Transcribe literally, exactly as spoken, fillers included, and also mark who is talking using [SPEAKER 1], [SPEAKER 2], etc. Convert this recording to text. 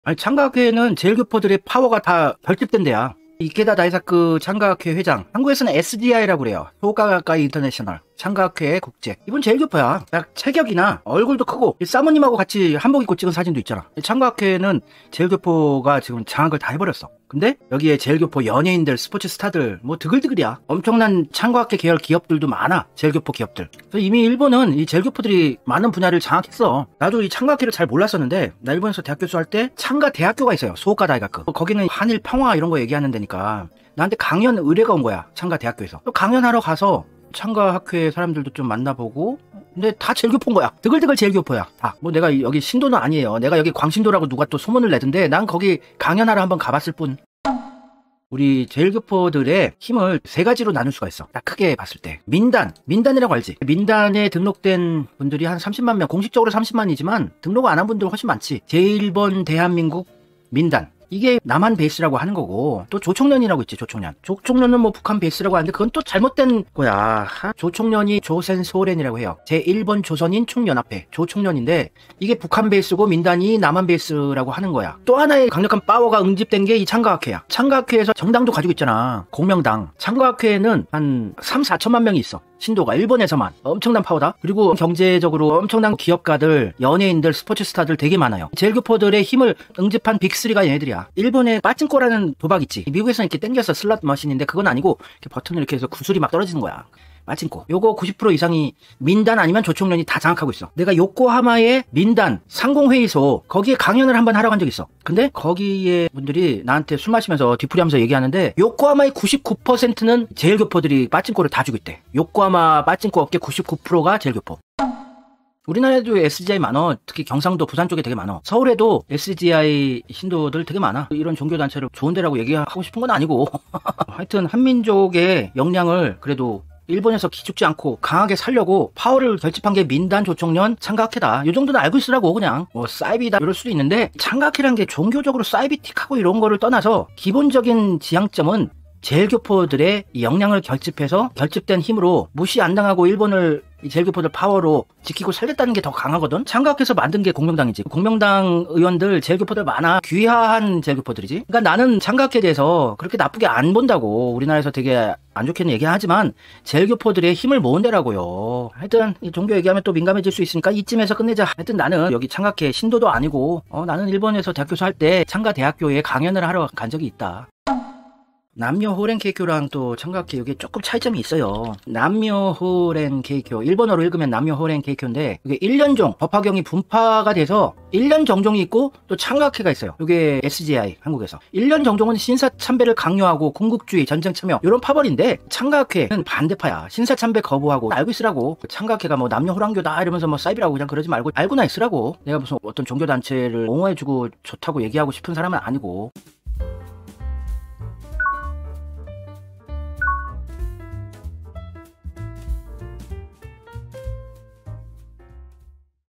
[SPEAKER 1] 아니, 창가학회는 제일교포들의 파워가 다 결집된 데야. 이케다 다이사쿠 창가학회 회장, 한국에서는 에스지아이라고 그래요. 소가가카이 인터내셔널 창가학회 국제. 이분 제일교포야. 딱 체격이나 얼굴도 크고 사모님하고 같이 한복 입고 찍은 사진도 있잖아. 창가학회는 제일교포가 지금 장악을 다 해버렸어. 근데 여기에 제일교포 연예인들, 스포츠 스타들 뭐 드글드글이야. 엄청난 창가학회 계열 기업들도 많아. 제일교포 기업들. 그래서 이미 일본은 이 제일교포들이 많은 분야를 장악했어. 나도 이 창가학회를 잘 몰랐었는데 나 일본에서 대학 교수할 때 창가 대학교가 있어요. 소오카 다이가쿠. 거기는 한일 평화 이런 거 얘기하는 데니까 나한테 강연 의뢰가 온 거야. 창가 대학교에서. 또 강연하러 가서 창가학회 사람들도 좀 만나보고, 근데 다 제일교포인 거야. 드글드글 제일교포야. 아, 뭐 내가 여기 신도는 아니에요. 내가 여기 광신도라고 누가 또 소문을 내던데 난 거기 강연하러 한번 가봤을 뿐. 우리 제일교포들의 힘을 세 가지로 나눌 수가 있어. 딱 크게 봤을 때. 민단. 민단이라고 알지? 민단에 등록된 분들이 한 삼십만 명. 공식적으로 삼십만이지만 등록 안 한 분들 훨씬 많지. 제일 번 대한민국 민단. 이게 남한 베이스라고 하는 거고, 또 조총련이라고 있지. 조총련. 조총련은 뭐 북한 베이스라고 하는데 그건 또 잘못된 거야. 조총련이 조센 소련이라고 해요. 제일 번 조선인 총연합회 조총련인데 이게 북한 베이스고 민단이 남한 베이스라고 하는 거야. 또 하나의 강력한 파워가 응집된 게 이 창가학회야. 창가학회에서 정당도 가지고 있잖아. 공명당. 창가학회에는 한 삼, 사천만 명이 있어. 신도가 일본에서만. 엄청난 파워다. 그리고 경제적으로 엄청난 기업가들, 연예인들, 스포츠 스타들 되게 많아요. 제일교포들의 힘을 응집한 빅쓰리가 얘네들이야. 일본에 빠찡코라는 도박 있지. 미국에서는 이렇게 땡겨서 슬롯 머신인데 그건 아니고 이렇게 버튼을 이렇게 해서 구슬이 막 떨어지는 거야. 빠찡코. 요거 구십 퍼센트 이상이 민단 아니면 조총련이 다 장악하고 있어. 내가 요코하마의 민단 상공회의소 거기에 강연을 한번 하러 간 적 있어. 근데 거기에 분들이 나한테 술 마시면서 뒤풀이하면서 얘기하는데 요코하마의 구십구 퍼센트는 제일교포들이 빠찡코를 다 주고 있대. 요코하마 빠찡코 업계 구십구 퍼센트가 제일교포. 우리나라에도 에스지아이 많어. 특히 경상도 부산 쪽에 되게 많어. 서울에도 에스지아이 신도들 되게 많아. 이런 종교단체를 좋은 데라고 얘기하고 싶은 건 아니고 하여튼 한민족의 역량을 그래도 일본에서 기죽지 않고 강하게 살려고 파워를 결집한 게 민단, 조총련, 창가학회다. 이 정도는 알고 있으라고. 그냥 뭐 사이비다 이럴 수도 있는데 창가학회란 게 종교적으로 사이비틱하고 이런 거를 떠나서 기본적인 지향점은 제일교포들의 역량을 결집해서 결집된 힘으로 무시 안 당하고 일본을 이 제일교포들 파워로 지키고 살렸다는 게 더 강하거든. 창가학회에서 만든 게 공명당이지. 공명당 의원들 제일교포들 많아. 귀화한 제일교포들이지. 그러니까 나는 창가학회에 대해서 그렇게 나쁘게 안 본다고. 우리나라에서 되게 안 좋게는 얘기하지만 제일교포들의 힘을 모은 데라고요. 하여튼 이 종교 얘기하면 또 민감해질 수 있으니까 이쯤에서 끝내자. 하여튼 나는 여기 창가학회 신도도 아니고 어, 나는 일본에서 대학 교수 할 때 창가대학교에 강연을 하러 간 적이 있다. 남녀 호랭 케이쿄랑 또 창가학회 이게 조금 차이점이 있어요. 남녀 호랭 케이쿄, 일본어로 읽으면 남녀 호랭 케이쿄인데 이게 일 년종 법화경이 분파가 돼서 일 년 정종이 있고 또 창가학회가 있어요. 이게 에스지아이 한국에서 일 년 정종은 신사참배를 강요하고 군국주의, 전쟁 참여 이런 파벌인데 창가학회는 반대파야. 신사참배 거부하고. 알고 있으라고. 창가학회가 뭐 남녀 호랑교다 이러면서 뭐 사이비라고 그냥 그러지 말고 알고나 있으라고. 내가 무슨 어떤 종교단체를 옹호해주고 좋다고 얘기하고 싶은 사람은 아니고.